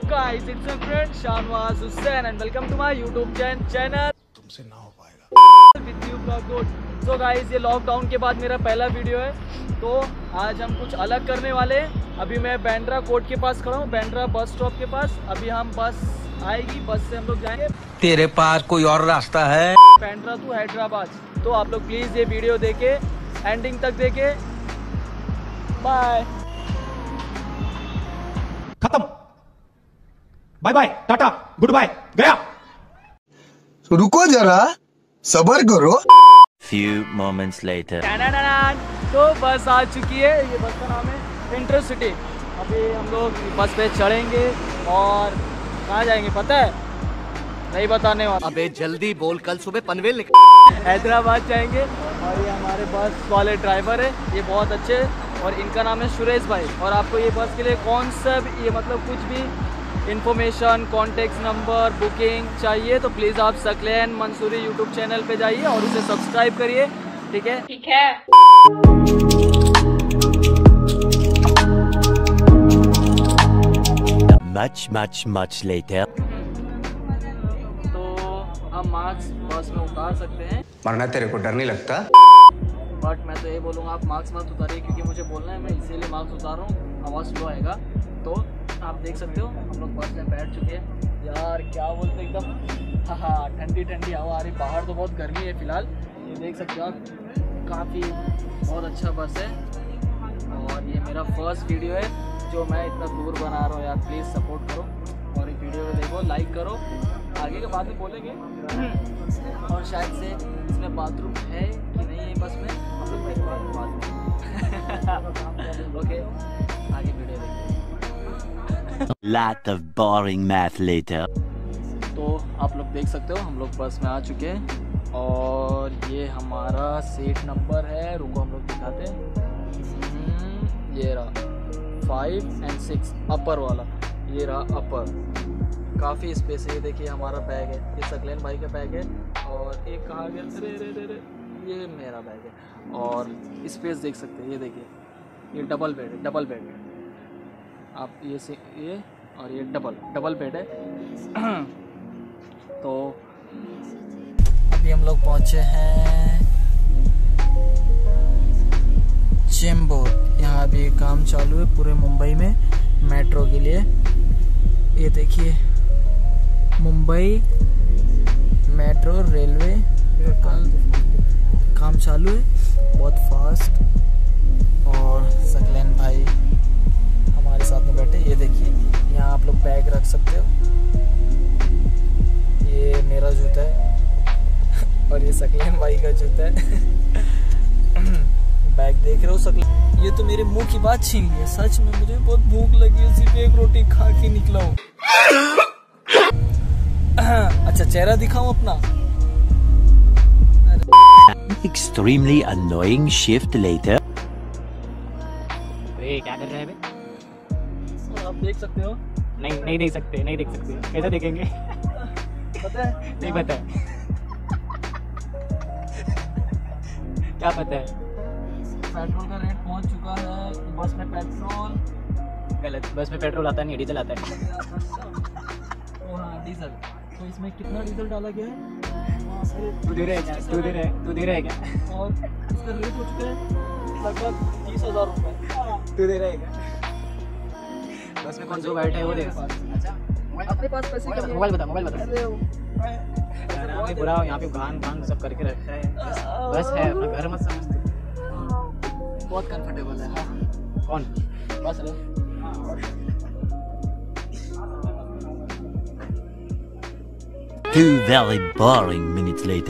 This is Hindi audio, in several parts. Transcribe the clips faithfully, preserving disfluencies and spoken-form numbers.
guys, it's my friend Shanwaz Hussain and welcome to my YouTube channel. तुमसे ना हो पाएगा With you vlog good. So guys, ये लॉकडाउन के बाद मेरा पहला वीडियो है, तो आज हम कुछ अलग करने वाले हैं। अभी मैं बैंड्रा कोर्ट के पास खड़ा हूँ, बैंड्रा बस स्टॉप के पास। अभी हम बस आएगी, बस से हम लोग जाएंगे। तेरे पास कोई और रास्ता है? बैंड्रा टू हैदराबाद। तो आप लोग प्लीज ये वीडियो देखे, एंडिंग तक देखे। बाय। खत्म, बाय बाय, टाटा, गुड बाय, गया। रुको जरा, सबर करो। Few moments later. तो बस आ चुकी है, ये बस का नाम है इंटरसिटी। अभी हम लोग बस पे चढ़ेंगे और कहाँ जाएंगे पता है? नहीं बताने वाला। अबे जल्दी बोल, कल सुबह पनवेल निकल। हैदराबाद जाएंगे और ये हमारे बस वाले ड्राइवर है, ये बहुत अच्छे हैं और इनका नाम है सुरेश भाई। और आपको ये बस के लिए कौन सा भी, ये मतलब कुछ भी इन्फॉर्मेशन, कॉन्टेक्ट नंबर, बुकिंग चाहिए तो प्लीज़ आप सकलैन मंसूरी यूट्यूब चैनल पे जाइए और उसे सब्सक्राइब करिए। ठीक है ठीक है। Much much much later. तो हम मास्क बस में उतार सकते हैं, मरना तेरे को डर नहीं लगता? बट मैं तो ये बोलूँगा आप मास्क मत उतारिए क्योंकि मुझे बोलना है, मैं इसीलिए मास्क उतार रहा हूँ, आवाज़ स्लो आएगा। तो आप देख सकते हो हम लोग बस में बैठ चुके हैं। यार क्या बोलते हैं, एकदम हाँ हाँ ठंडी ठंडी हवा आ रही। बाहर तो बहुत गर्मी है फिलहाल, ये देख सकते हो आप। काफ़ी बहुत अच्छा बस है और ये मेरा फर्स्ट वीडियो है जो मैं इतना दूर बना रहा हूँ। यार प्लीज़ सपोर्ट करो और ये वीडियो को देखो, लाइक करो। आगे के बाद में बोलेंगे और शायद से इसमें बाथरूम है कि नहीं है बस में, हम लोग देखते हैं बाद में। ओके, आगे वीडियो देखते हैं। Lot of boring math later. तो आप लोग देख सकते हो हम लोग बस में आ चुके हैं और ये हमारा सीट नंबर है। रुको हम लोग दिखाते हैं। ये रहा फाइव एंड सिक्स, अपर वाला। ये रहा अपर, काफ़ी स्पेस है। ये देखिए हमारा बैग है, ये सकलैन भाई का बैग है और एक कहाँ गया, रे रे रे रे ये मेरा बैग है। और स्पेस देख सकते हैं, ये देखिए ये डबल बेड है, डबल बेड है। आप ये से ये और ये डबल डबल बेड है। तो अभी हम लोग पहुँचे हैं चेंबूर। यहाँ अभी काम चालू है पूरे मुंबई में मेट्रो के लिए। ये देखिए मुंबई मेट्रो रेलवे काम, काम चालू है बहुत फास्ट। और सकलैन भाई हमारे साथ में बैठे। ये देखिए यहाँ आप लोग बैग रख सकते हो। ये मेरा जूता है और ये सकलैन भाई का जूता है। बैग देख रहे हो सकलैन। ये तो मेरे मुंह की बात छीन ली है, सच में मुझे बहुत भूख लगी है, सिर्फ एक रोटी खा के निकला हूँ। अच्छा चेहरा दिखाऊं अपना। Extremely annoying shift later. ये क्या कर रहे हैं बे? आप देख सकते हो। नहीं नहीं देख सकते, नहीं देख सकते। कैसे देखेंगे? पता है नहीं पता है। क्या पता है? पेट्रोल का रेट पहुंच चुका है बस में। पेट्रोल गलत, बस में पेट्रोल आता नहीं, डीजल आता है। ओ हाँ डीजल। तो इसमें कितना डीजल डाला गया है? तू दे रहा है क्या? तू दे रहा है, तू दे रहा है क्या? और इसका रेट हो चुका है लगभग तीस हजार रुपये। तू दे रहा है क्या? बस में कौन जो बैठे है वो देगा। अच्छा अपने पास पैसे क्या? मोबाइल बता, मोबाइल बता। अरे यहाँ पे बुरा, यहाँ पे गान गान सब करके रखा है। बस, बस है, अपना घर मत समझते। बहुत कंफर्टेबल है। हाँ कौन? बस लो। Two very boring minutes later.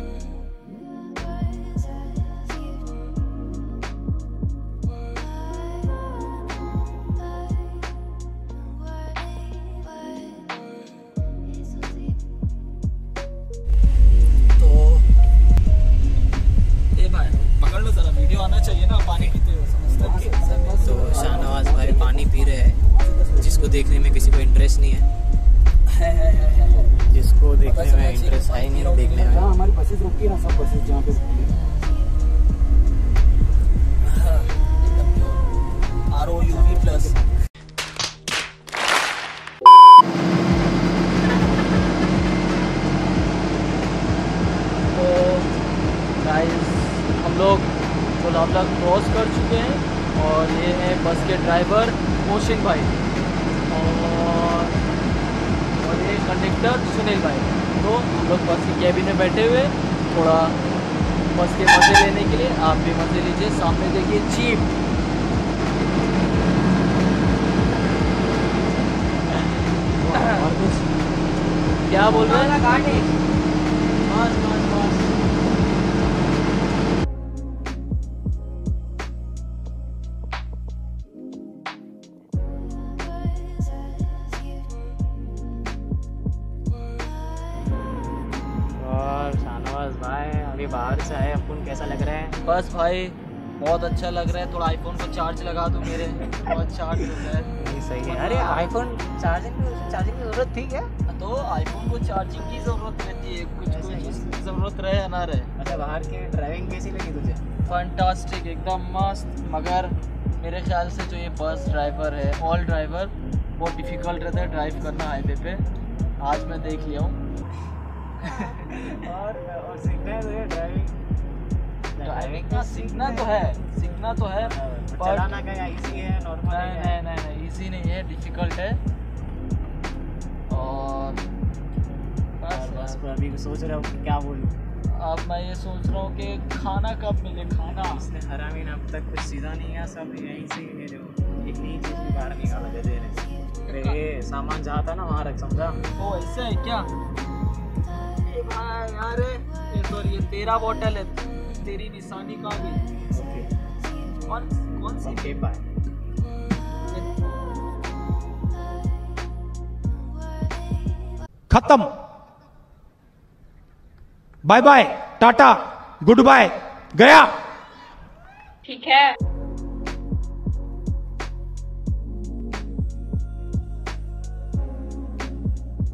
तो शाहनवाज भाई पानी पी रहे हैं, जिसको देखने में किसी को इंटरेस्ट नहीं है, जिसको देखने में इंटरेस्ट है ही नहीं देखने में। हमारी बसेस रुकती है ना, सब बसेस जहाँ पे रुकती है। R O U V plus Bavla cross कर चुके हैं और ये है बस के ड्राइवर मोहसिन भाई और और ये कंडक्टर सुनील भाई। तो हम लोग बस की कैबिन में बैठे हुए थोड़ा बस के मज़े लेने के लिए, आप भी मज़े लीजिए। सामने देखिए जीप, और कुछ क्या बोल रहे हैं? बस बस बस और शाहनवाज भाई अभी बाहर से आए, अपन कैसा लग रहा है? बस भाई बहुत अच्छा लग रहा है। थोड़ा आईफोन को चार्ज लगा दूँ मेरे, बहुत चार्ज हो गया है। नहीं सही है। अरे आईफोन चार्जिंग चार्जिंग की जरूरत थी क्या? तो आईफोन को चार्जिंग की ज़रूरत रहती है, कुछ कुछ चीज़ की ज़रूरत रहे या ना रहे। अच्छा, बाहर की ड्राइविंग कैसी लगी तुझे? फैंटास्टिक, एकदम मस्त। मगर मेरे ख्याल से जो ये बस ड्राइवर है, ऑल ड्राइवर, बहुत डिफ़िकल्ट रहता है ड्राइव करना हाईवे पे। आज मैं देख लिया हूँ। और और सीखना है तुझे ड्राइविंग? ड्राइविंग का सीखना तो है, सीखना तो है, पर but- चलाना क्या इजी है, नॉर्मल नहीं है? नहीं नहीं नहीं इजी नहीं है, डिफ़िकल्ट है। और और बस बस यार, पर अभी सोच रहा हूँ कि क्या बोलूँ। अब मैं ये सोच रहा हूँ कि खाना कब मिले, खाना। इसने हरामी ने अब तक कुछ सीधा नहीं है, सब यहीं से ही है जो एक नई चीज़ भी बाहर निकाला दे दे रहे। अरे ये सामान जहाँ था ना वहाँ रख, समझा? ओ ऐसे है क्या? ए भाई यार, ये तो ये तेरा बोतल है, तेरी निशानी कहाँ गई? ओके कौन कौन सी? Okay bye. खत्म। बाय बाय, टाटा, गुड बाय, गया। ठीक है।